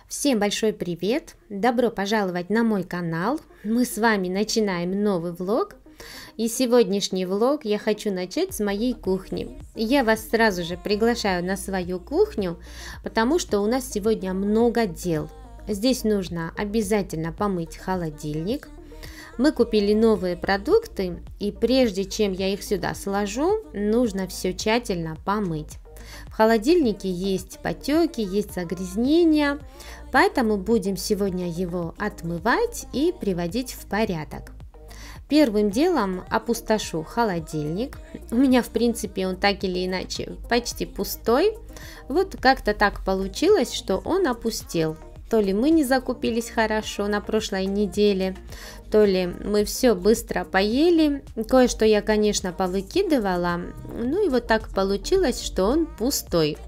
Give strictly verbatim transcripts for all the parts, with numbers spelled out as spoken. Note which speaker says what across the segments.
Speaker 1: Всем большой привет! Добро пожаловать на мой канал. Мы с вами начинаем новый влог. И сегодняшний влог я хочу начать с моей кухни. Я вас сразу же приглашаю на свою кухню, потому что у нас сегодня много дел. Здесь нужно обязательно помыть холодильник. Мы купили новые продукты, и прежде чем я их сюда сложу, нужно все тщательно помыть. В холодильнике есть потеки, есть загрязнения, поэтому будем сегодня его отмывать и приводить в порядок. Первым делом опустошу холодильник. У меня, в принципе, он так или иначе почти пустой. Вот как-то так получилось, что он опустел. То ли мы не закупились хорошо на прошлой неделе, то ли мы все быстро поели. Кое-что я, конечно, повыкидывала. Ну и вот так получилось, что он пустой.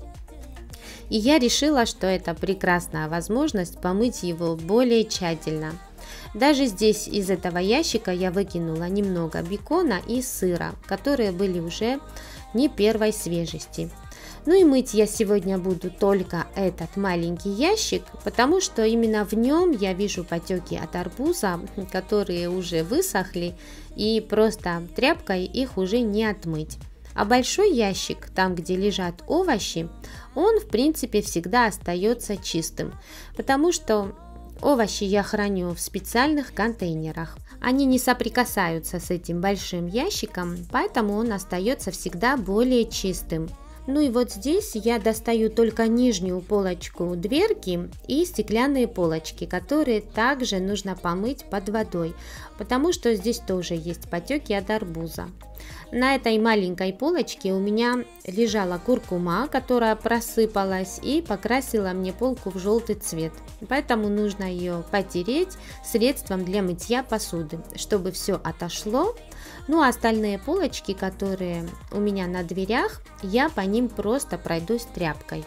Speaker 1: И я решила, что это прекрасная возможность помыть его более тщательно. Даже здесь из этого ящика я выкинула немного бекона и сыра, которые были уже не первой свежести. Ну и мыть я сегодня буду только этот маленький ящик, потому что именно в нем я вижу потеки от арбуза, которые уже высохли, и просто тряпкой их уже не отмыть. А большой ящик, там где лежат овощи, он в принципе всегда остается чистым, потому что овощи я храню в специальных контейнерах. Они не соприкасаются с этим большим ящиком, поэтому он остается всегда более чистым. Ну и вот здесь я достаю только нижнюю полочку дверки и стеклянные полочки, которые также нужно помыть под водой, потому что здесь тоже есть потеки от арбуза. На этой маленькой полочке у меня лежала куркума, которая просыпалась и покрасила мне полку в желтый цвет. Поэтому нужно ее потереть средством для мытья посуды, чтобы все отошло. Ну а остальные полочки, которые у меня на дверях, я по ним просто пройдусь тряпкой.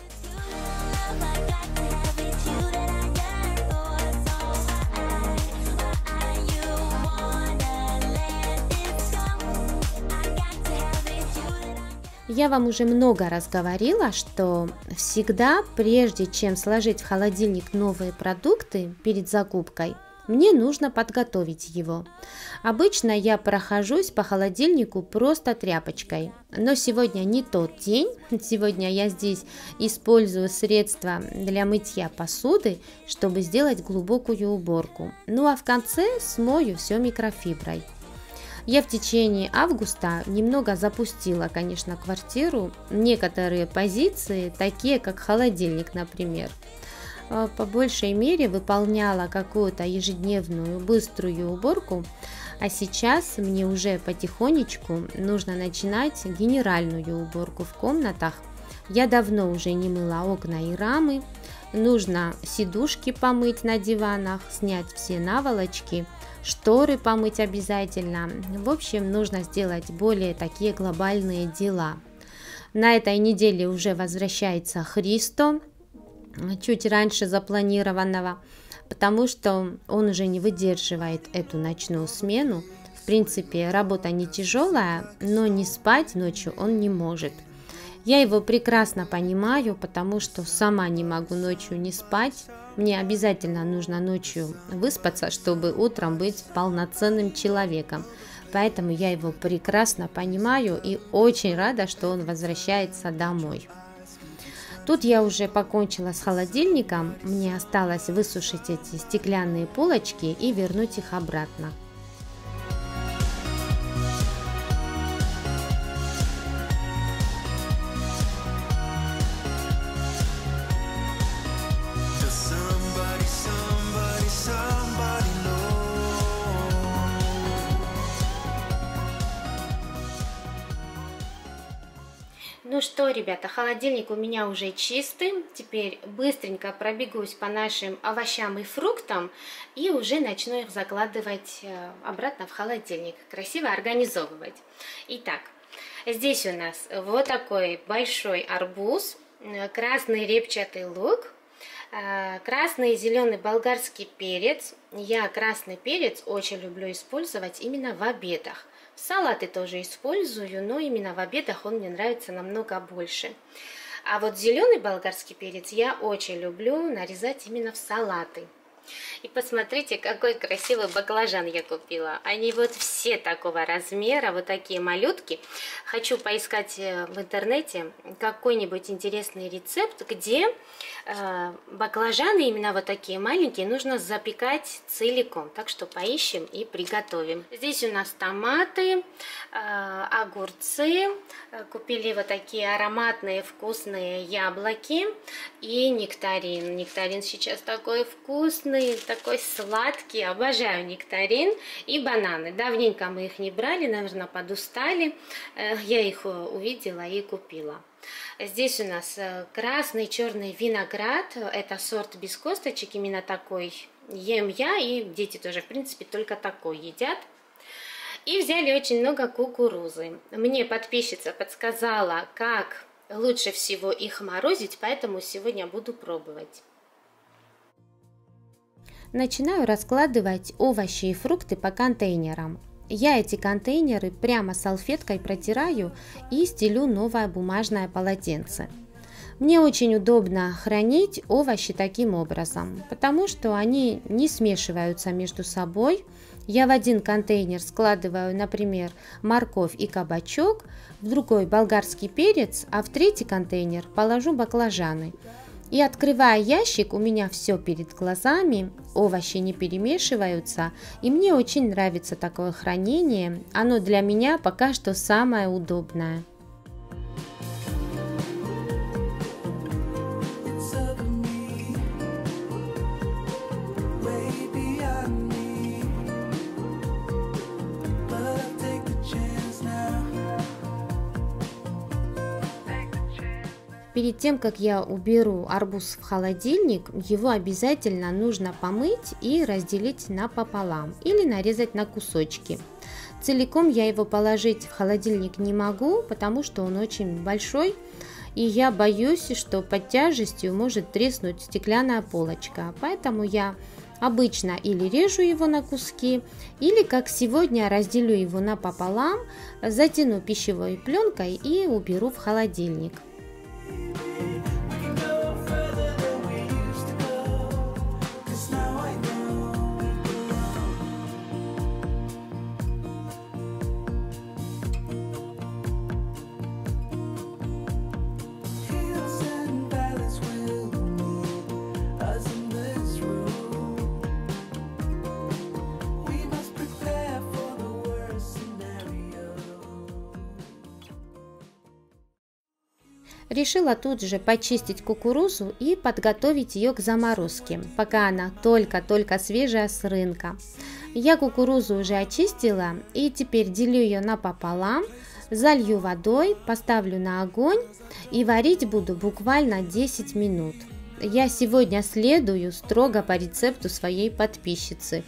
Speaker 1: Я вам уже много раз говорила, что всегда, прежде чем сложить в холодильник новые продукты перед закупкой, мне нужно подготовить его. Обычно я прохожусь по холодильнику просто тряпочкой, но сегодня не тот день. Сегодня я здесь использую средства для мытья посуды, чтобы сделать глубокую уборку. Ну а в конце смою все микрофиброй. Я в течение августа немного запустила, конечно, квартиру. Некоторые позиции, такие как холодильник, например, по большей мере выполняла какую-то ежедневную быструю уборку, а сейчас мне уже потихонечку нужно начинать генеральную уборку в комнатах. Я давно уже не мыла окна и рамы, нужно сидушки помыть на диванах, снять все наволочки, шторы помыть обязательно. В общем, нужно сделать более такие глобальные дела. На этой неделе уже возвращается Христо, чуть раньше запланированного, потому что он уже не выдерживает эту ночную смену. В принципе, работа не тяжелая, но не спать ночью он не может. Я его прекрасно понимаю, потому что сама не могу ночью не спать. Мне обязательно нужно ночью выспаться, чтобы утром быть полноценным человеком. Поэтому я его прекрасно понимаю и очень рада, что он возвращается домой. Тут я уже покончила с холодильником, мне осталось высушить эти стеклянные полочки и вернуть их обратно. Ну что, ребята, холодильник у меня уже чистый. Теперь быстренько пробегусь по нашим овощам и фруктам и уже начну их закладывать обратно в холодильник, красиво организовывать. Итак, здесь у нас вот такой большой арбуз, красный репчатый лук, красный и зеленый болгарский перец. Я красный перец очень люблю использовать именно в обедах. Салаты тоже использую, но именно в обедах он мне нравится намного больше. А вот зеленый болгарский перец я очень люблю нарезать именно в салаты. И посмотрите, какой красивый баклажан я купила. Они вот все такого размера, вот такие малютки. Хочу поискать в интернете какой-нибудь интересный рецепт, где э, баклажаны именно вот такие маленькие нужно запекать целиком. Так что поищем и приготовим. Здесь у нас томаты, э, огурцы. Купили вот такие ароматные вкусные яблоки и нектарин. Нектарин сейчас такой вкусный, такой сладкий, обожаю нектарин, и бананы. Давненько мы их не брали, наверное, подустали. Я их увидела и купила. Здесь у нас красный, черный виноград. Это сорт без косточек, именно такой ем я, и дети тоже, в принципе, только такой едят. И взяли очень много кукурузы. Мне подписчица подсказала, как лучше всего их морозить, поэтому сегодня буду пробовать. Начинаю раскладывать овощи и фрукты по контейнерам. Я эти контейнеры прямо салфеткой протираю и стелю новое бумажное полотенце. Мне очень удобно хранить овощи таким образом, потому что они не смешиваются между собой. Я в один контейнер складываю, например, морковь и кабачок, в другой болгарский перец, а в третий контейнер положу баклажаны. И открывая ящик, у меня все перед глазами, овощи не перемешиваются, и мне очень нравится такое хранение. Оно для меня пока что самое удобное. Перед тем, как я уберу арбуз в холодильник, его обязательно нужно помыть и разделить напополам или нарезать на кусочки. Целиком я его положить в холодильник не могу, потому что он очень большой, и я боюсь, что под тяжестью может треснуть стеклянная полочка. Поэтому я обычно или режу его на куски, или, как сегодня, разделю его напополам, затяну пищевой пленкой и уберу в холодильник. Решила тут же почистить кукурузу и подготовить ее к заморозке, пока она только-только свежая с рынка. Я кукурузу уже очистила и теперь делю ее напополам, залью водой, поставлю на огонь и варить буду буквально десять минут. Я сегодня следую строго по рецепту своей подписчицы.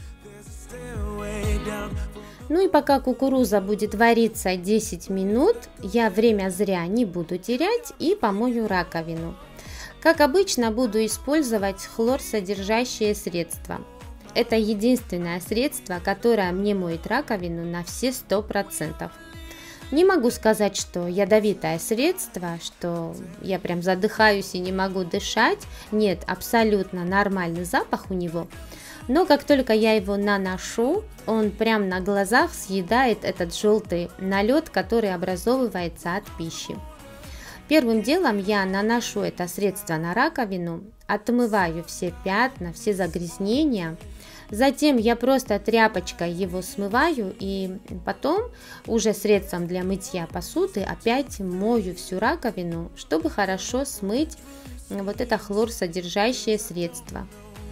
Speaker 1: Ну и пока кукуруза будет вариться десять минут, я время зря не буду терять и помою раковину. Как обычно, буду использовать хлорсодержащее средство. Это единственное средство, которое мне моет раковину на все сто процентов. Не могу сказать, что ядовитое средство, что я прям задыхаюсь и не могу дышать. Нет, абсолютно нормальный запах у него. Но как только я его наношу, он прям на глазах съедает этот желтый налет, который образовывается от пищи. Первым делом я наношу это средство на раковину, отмываю все пятна, все загрязнения. Затем я просто тряпочкой его смываю и потом уже средством для мытья посуды опять мою всю раковину, чтобы хорошо смыть вот это хлорсодержащее средство.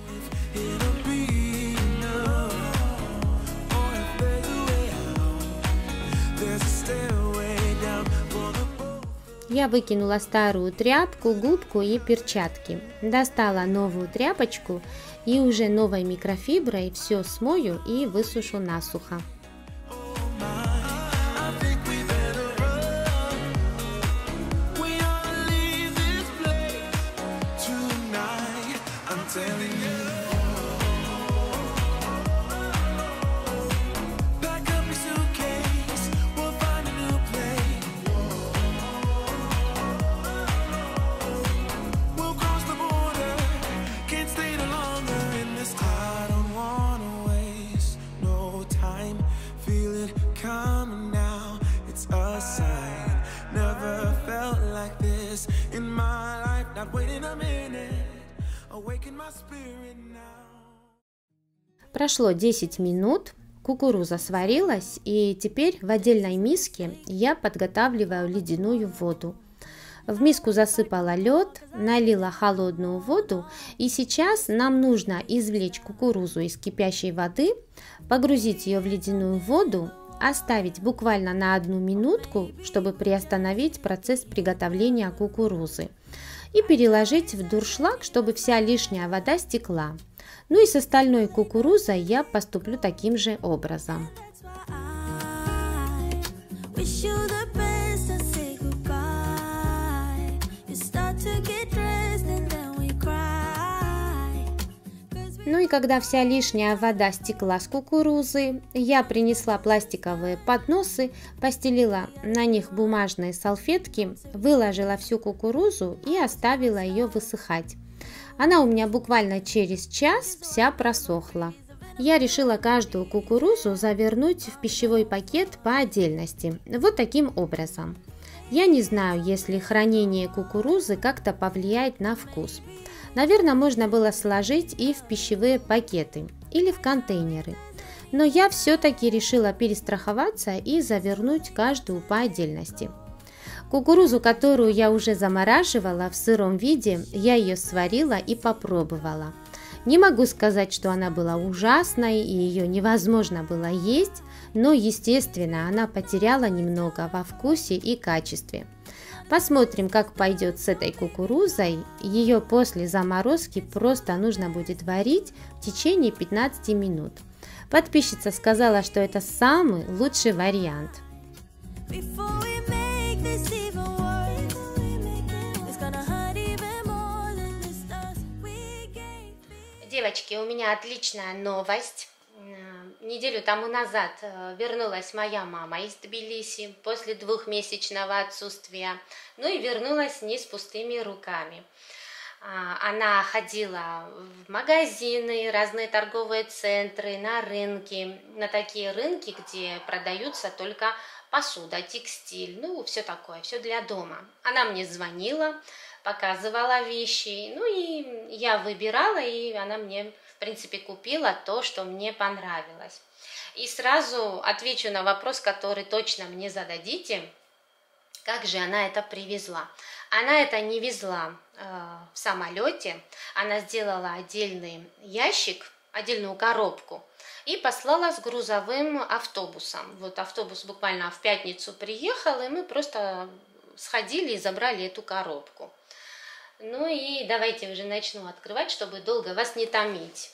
Speaker 1: Я выкинула старую тряпку, губку и перчатки. Достала новую тряпочку и уже новой микрофиброй все смою и высушу насухо.
Speaker 2: a sign. Never felt like this in my life. Not waiting a minute. Awaken my spirit now.
Speaker 1: Прошло десять минут, кукуруза сварилась, и теперь в отдельной миске я подготавливаю ледяную воду. В миску засыпала лед, налила холодную воду, и сейчас нам нужно извлечь кукурузу из кипящей воды, погрузить ее в ледяную воду, оставить буквально на одну минутку, чтобы приостановить процесс приготовления кукурузы, и переложить в дуршлаг, чтобы вся лишняя вода стекла. Ну и с остальной кукурузой я поступлю таким же образом. Ну и когда вся лишняя вода стекла с кукурузы, я принесла пластиковые подносы, постелила на них бумажные салфетки, выложила всю кукурузу и оставила ее высыхать. Она у меня буквально через час вся просохла. Я решила каждую кукурузу завернуть в пищевой пакет по отдельности, вот таким образом. Я не знаю, если хранение кукурузы как-то повлияет на вкус. Наверное, можно было сложить и в пищевые пакеты или в контейнеры. Но я все-таки решила перестраховаться и завернуть каждую по отдельности. Кукурузу, которую я уже замораживала в сыром виде, я ее сварила и попробовала. Не могу сказать, что она была ужасной и ее невозможно было есть, но, естественно, она потеряла немного во вкусе и качестве. Посмотрим, как пойдет с этой кукурузой. Ее после заморозки просто нужно будет варить в течение пятнадцати минут. Подписчица сказала, что это самый лучший вариант. Девочки, у меня отличная новость. Неделю тому назад вернулась моя мама из Тбилиси после двухмесячного отсутствия. Ну и вернулась не с пустыми руками. Она ходила в магазины, разные торговые центры, на рынки, на такие рынки, где продаются только посуда, текстиль, ну все такое, все для дома. Она мне звонила, показывала вещи, ну и я выбирала, и она мне, в принципе, купила то, что мне понравилось. И сразу отвечу на вопрос, который точно мне зададите, как же она это привезла. Она это не везла э, в самолете, она сделала отдельный ящик, отдельную коробку и послала с грузовым автобусом. Вот автобус буквально в пятницу приехал, и мы просто сходили и забрали эту коробку. Ну и давайте уже начну открывать, чтобы долго вас не томить.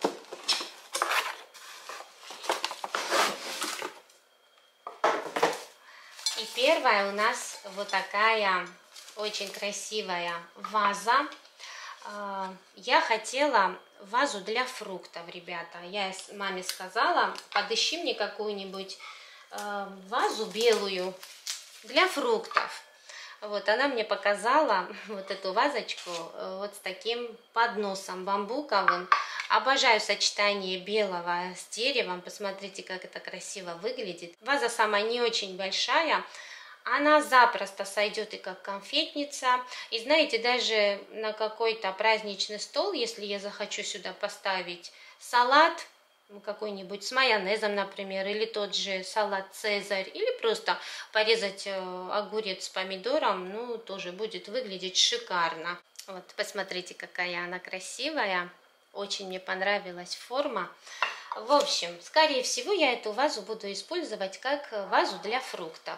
Speaker 1: И первая у нас вот такая очень красивая ваза. Я хотела вазу для фруктов, ребята. Я маме сказала, подыщи мне какую-нибудь вазу белую для фруктов. Вот, она мне показала вот эту вазочку вот с таким подносом бамбуковым. Обожаю сочетание белого с деревом. Посмотрите, как это красиво выглядит. Ваза сама не очень большая. Она запросто сойдет и как конфетница. И знаете, даже на какой-то праздничный стол, если я захочу сюда поставить салат, какой-нибудь с майонезом, например, или тот же салат «Цезарь», или просто порезать огурец с помидором, ну, тоже будет выглядеть шикарно. Вот, посмотрите, какая она красивая. Очень мне понравилась форма. В общем, скорее всего, я эту вазу буду использовать как вазу для фруктов.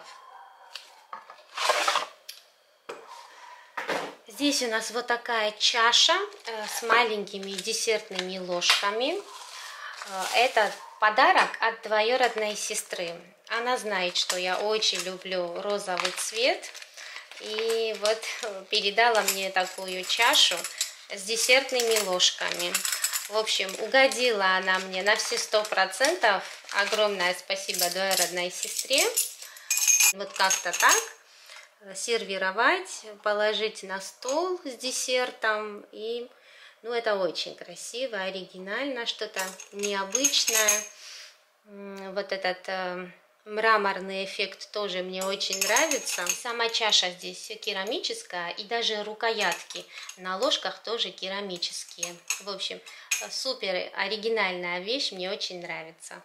Speaker 1: Здесь у нас вот такая чаша с маленькими десертными ложками. Это подарок от двоюродной сестры. Она знает, что я очень люблю розовый цвет. И вот передала мне такую чашу с десертными ложками. В общем, угодила она мне на все сто процентов. Огромное спасибо двоюродной сестре. Вот как-то так. Сервировать, положить на стол с десертом. И, ну, это очень красиво, оригинально, что-то необычное. Вот этот э, Мраморный эффект тоже мне очень нравится. Сама чаша здесь керамическая, и даже рукоятки на ложках тоже керамические. В общем, супер оригинальная вещь, мне очень нравится.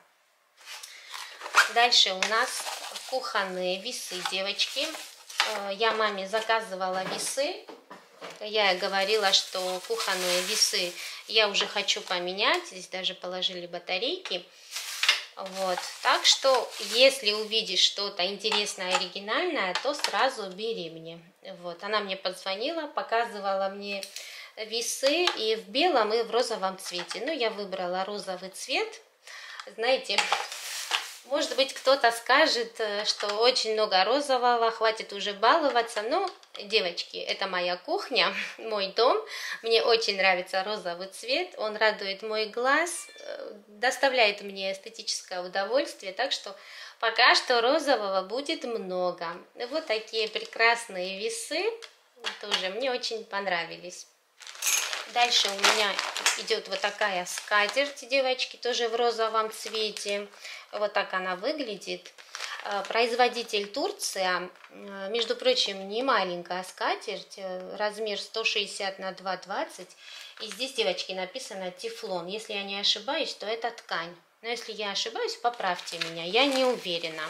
Speaker 1: Дальше у нас кухонные весы, девочки. Я маме заказывала весы. Я говорила, что кухонные весы я уже хочу поменять. Здесь даже положили батарейки. Вот, так что, если увидишь что-то интересное, оригинальное, то сразу бери мне. Вот, она мне позвонила, показывала мне весы и в белом, и в розовом цвете. Ну, я выбрала розовый цвет. Знаете, может быть, кто-то скажет, что очень много розового, хватит уже баловаться. Но, девочки, это моя кухня, мой дом. Мне очень нравится розовый цвет, он радует мой глаз, доставляет мне эстетическое удовольствие. Так что пока что розового будет много. Вот такие прекрасные весы, тоже мне очень понравились. Дальше у меня идет вот такая скатерть, девочки, тоже в розовом цвете. Вот так она выглядит. Производитель Турция. Между прочим, не маленькая скатерть, размер сто шестьдесят на двести двадцать. И здесь, девочки, написано тефлон. Если я не ошибаюсь, то это ткань. Но если я ошибаюсь, поправьте меня, я не уверена.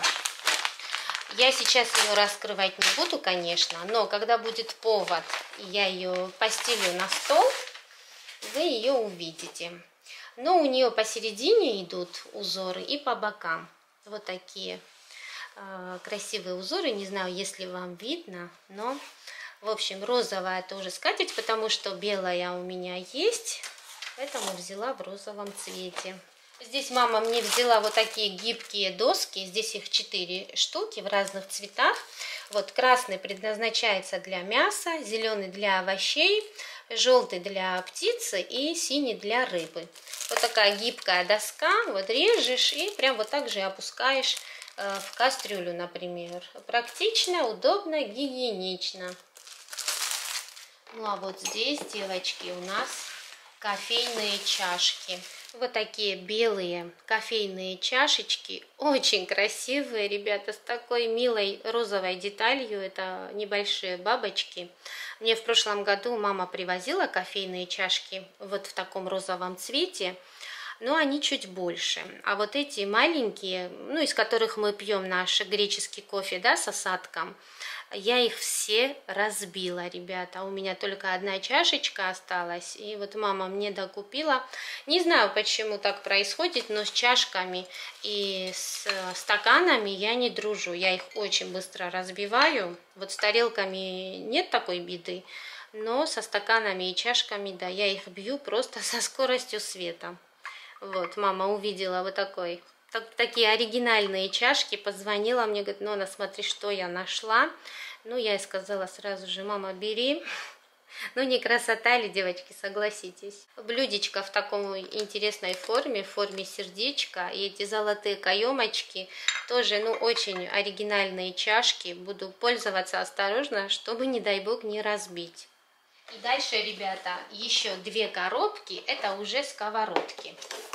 Speaker 1: Я сейчас ее раскрывать не буду, конечно, но когда будет повод, и я ее постелю на стол, вы ее увидите. Но у нее посередине идут узоры и по бокам. Вот такие э, красивые узоры. Не знаю, если вам видно, но, в общем, розовая тоже скатерть, потому что белая у меня есть, поэтому взяла в розовом цвете. Здесь мама мне взяла вот такие гибкие доски, здесь их четыре штуки в разных цветах. Вот красный предназначается для мяса, зеленый для овощей, желтый для птицы и синий для рыбы. Вот такая гибкая доска, вот режешь и прям вот так же опускаешь э, в кастрюлю, например. Практично, удобно, гигиенично. Ну а вот здесь, девочки, у нас кофейные чашки. Вот такие белые кофейные чашечки, очень красивые, ребята, с такой милой розовой деталью, это небольшие бабочки. Мне в прошлом году мама привозила кофейные чашки вот в таком розовом цвете, но они чуть больше. А вот эти маленькие, ну, из которых мы пьем наш греческий кофе, да, с осадком, я их все разбила, ребята. У меня только одна чашечка осталась, и вот мама мне докупила. Не знаю, почему так происходит, но с чашками и с стаканами я не дружу. Я их очень быстро разбиваю. Вот с тарелками нет такой беды, но со стаканами и чашками, да, я их бью просто со скоростью света. Вот, мама увидела вот такой... Так, такие оригинальные чашки, позвонила мне, говорит, Нона, смотри, что я нашла. Ну, я ей сказала сразу же, мама, бери. Ну, не красота ли, девочки, согласитесь. Блюдечко в такой интересной форме, в форме сердечка. И эти золотые каемочки, тоже, ну, очень оригинальные чашки. Буду пользоваться осторожно, чтобы, не дай бог, не разбить. И дальше, ребята, еще две коробки, это уже сковородки.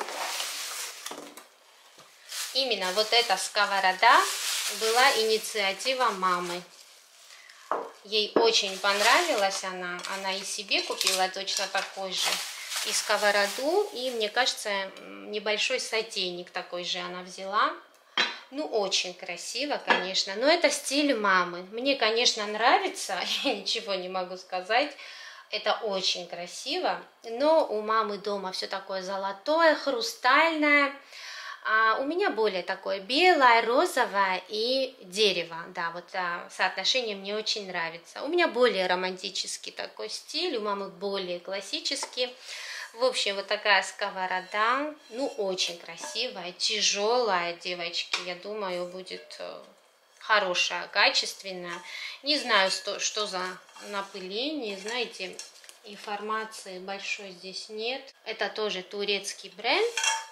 Speaker 1: Именно вот эта сковорода была инициатива мамы. Ей очень понравилась она. Она и себе купила точно такой же. И сковороду, и, мне кажется, небольшой сотейник такой же она взяла. Ну, очень красиво, конечно. Но это стиль мамы. Мне, конечно, нравится. Я ничего не могу сказать. Это очень красиво. Но у мамы дома все такое золотое, хрустальное. А у меня более такое белое, розовое и дерево. Да, вот а, соотношение мне очень нравится. У меня более романтический такой стиль, у мамы более классический. В общем, вот такая сковорода, ну, очень красивая, тяжелая, девочки. Я думаю, будет хорошая, качественная. Не знаю, что, что за напыление, знаете, информации большой здесь нет. Это тоже турецкий бренд.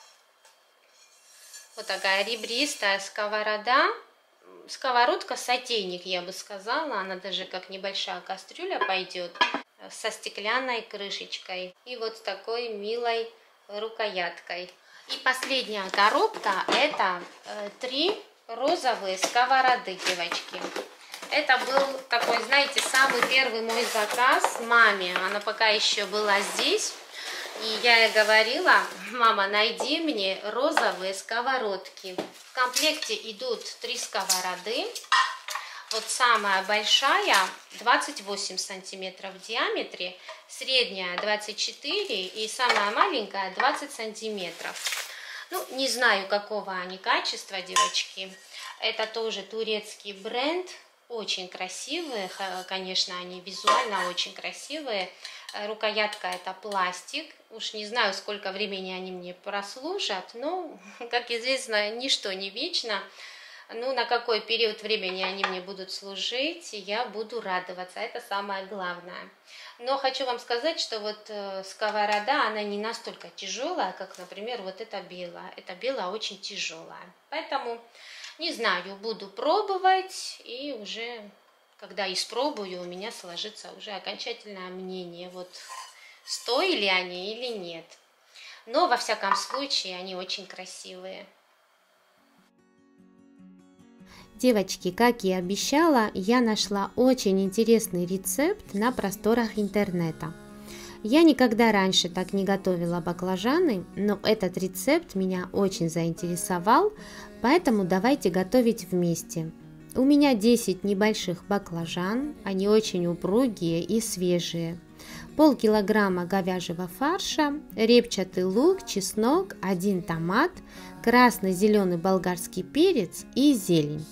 Speaker 1: Вот такая ребристая сковорода, сковородка сотейник, я бы сказала, она даже как небольшая кастрюля пойдет, со стеклянной крышечкой и вот с такой милой рукояткой. И последняя коробка, это э, три розовые сковороды, девочки. Это был такой, знаете, самый первый мой заказ маме. Она пока еще была здесь. И я ей говорила: мама, найди мне розовые сковородки. В комплекте идут три сковороды. Вот самая большая двадцать восемь сантиметров в диаметре, средняя двадцать четыре и самая маленькая двадцать сантиметров. Ну, не знаю, какого они качества, девочки. Это тоже турецкий бренд. Очень красивые, конечно, они визуально очень красивые. Рукоятка это пластик. Уж не знаю, сколько времени они мне прослужат, но, как известно, ничто не вечно. Ну, на какой период времени они мне будут служить, я буду радоваться. Это самое главное. Но хочу вам сказать, что вот сковорода, она не настолько тяжелая, как, например, вот эта белая. Эта белая очень тяжелая. Поэтому, не знаю, буду пробовать, и уже, когда испробую, у меня сложится уже окончательное мнение, вот стоили они или нет. Но, во всяком случае, они очень красивые. Девочки, как и обещала, я нашла очень интересный рецепт на просторах интернета. Я никогда раньше так не готовила баклажаны, но этот рецепт меня очень заинтересовал, поэтому давайте готовить вместе. У меня десять небольших баклажан, они очень упругие и свежие. Полкилограмма говяжьего фарша, репчатый лук, чеснок, один томат, красно-зеленый болгарский перец и зелень.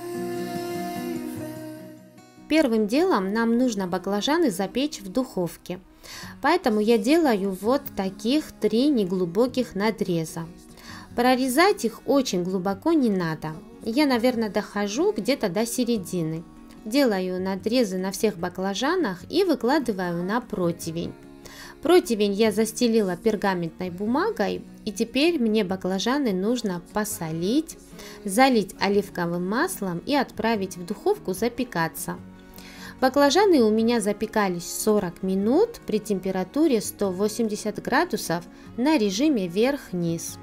Speaker 1: Первым делом нам нужно баклажаны запечь в духовке, поэтому я делаю вот таких три неглубоких надреза. Прорезать их очень глубоко не надо, я, наверное, дохожу где-то до середины. Делаю надрезы на всех баклажанах и выкладываю на противень. Противень я застелила пергаментной бумагой, и теперь мне баклажаны нужно посолить, залить оливковым маслом и отправить в духовку запекаться. Баклажаны у меня запекались сорок минут при температуре сто восемьдесят градусов на режиме вверх-вниз.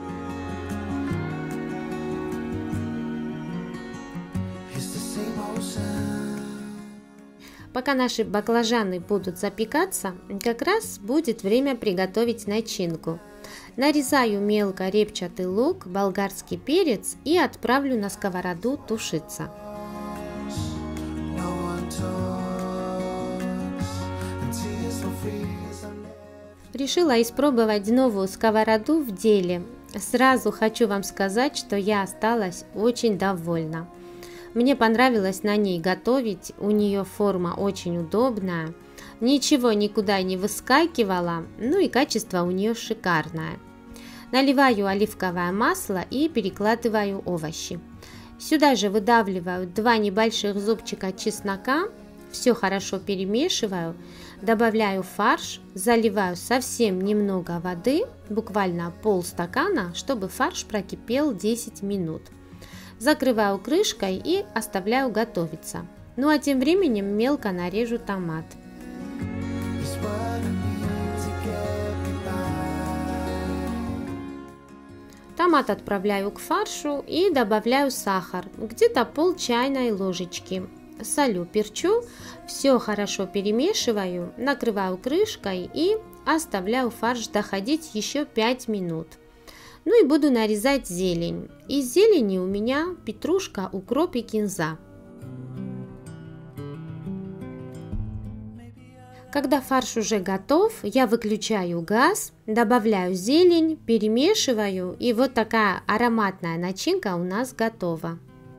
Speaker 1: Пока наши баклажаны будут запекаться, как раз будет время приготовить начинку. Нарезаю мелко репчатый лук, болгарский перец и отправлю на сковороду тушиться. Решила испробовать новую сковороду в деле. Сразу хочу вам сказать, что я осталась очень довольна. Мне понравилось на ней готовить, у нее форма очень удобная, ничего никуда не выскакивало, ну и качество у нее шикарное. Наливаю оливковое масло и перекладываю овощи. Сюда же выдавливаю два небольших зубчика чеснока, все хорошо перемешиваю, добавляю фарш, заливаю совсем немного воды, буквально полстакана, чтобы фарш прокипел десять минут. Закрываю крышкой и оставляю готовиться. Ну а тем временем мелко нарежу томат. Томат отправляю к фаршу и добавляю сахар, где-то пол чайной ложечки. Солю, перчу, все хорошо перемешиваю, накрываю крышкой и оставляю фарш доходить еще пять минут. Ну и буду нарезать зелень. Из зелени у меня петрушка, укроп и кинза. Когда фарш уже готов, я выключаю газ, добавляю зелень, перемешиваю, и вот такая ароматная начинка у нас готова.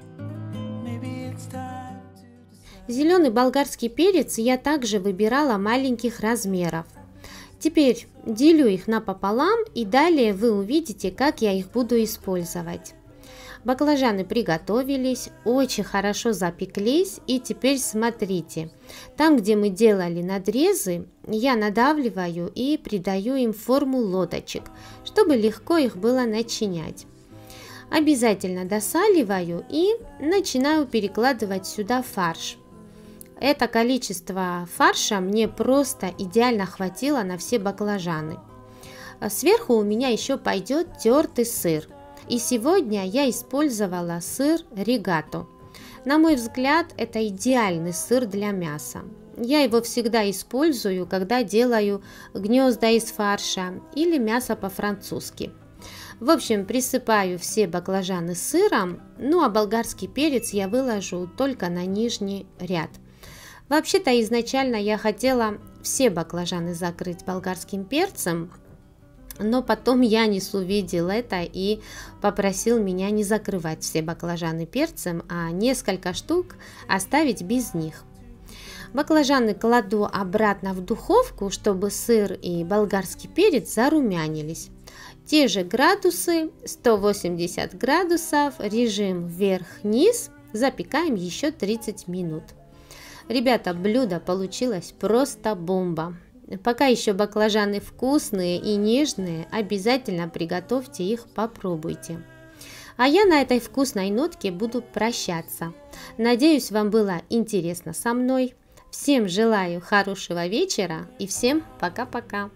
Speaker 1: Зеленый болгарский перец я также выбирала маленьких размеров. Теперь делю их напополам, и далее вы увидите, как я их буду использовать. Баклажаны приготовились, очень хорошо запеклись, и теперь смотрите, там, где мы делали надрезы, я надавливаю и придаю им форму лодочек, чтобы легко их было начинять. Обязательно досаливаю и начинаю перекладывать сюда фарш. Это количество фарша мне просто идеально хватило на все баклажаны. Сверху у меня еще пойдет тертый сыр. И сегодня я использовала сыр ригато. На мой взгляд, это идеальный сыр для мяса. Я его всегда использую, когда делаю гнезда из фарша или мясо по-французски. В общем, присыпаю все баклажаны сыром, ну а болгарский перец я выложу только на нижний ряд. Вообще-то изначально я хотела все баклажаны закрыть болгарским перцем, но потом Янис увидел это и попросил меня не закрывать все баклажаны перцем, а несколько штук оставить без них. Баклажаны кладу обратно в духовку, чтобы сыр и болгарский перец зарумянились. Те же градусы, сто восемьдесят градусов, режим вверх-вниз, запекаем еще тридцать минут. Ребята, блюдо получилось просто бомба. Пока еще баклажаны вкусные и нежные, обязательно приготовьте их, попробуйте. А я на этой вкусной нотке буду прощаться. Надеюсь, вам было интересно со мной. Всем желаю хорошего вечера и всем пока-пока.